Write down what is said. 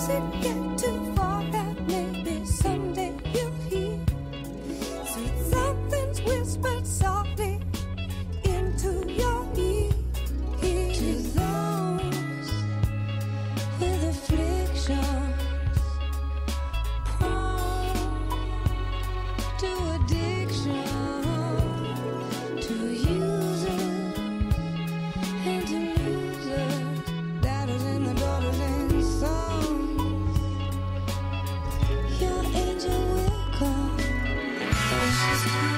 mustn't get too far out. Maybe someday you'll hear sweet something's whispered softly into your ear. To those with afflictions, prone to addiction, to users and to losers, doubters and the daughters and sons, your angel will come. Oh, she's coming.